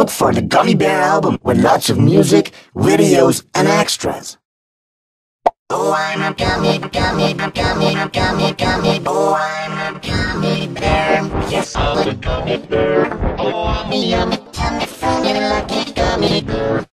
look for the Gummy Bear album with lots of music, videos, and extras. Oh, I'm a gummy, gummy, gummy, gummy, gummy. Oh, I'm a gummy bear. Yes, I'm a gummy bear. Oh, I'm a yummy.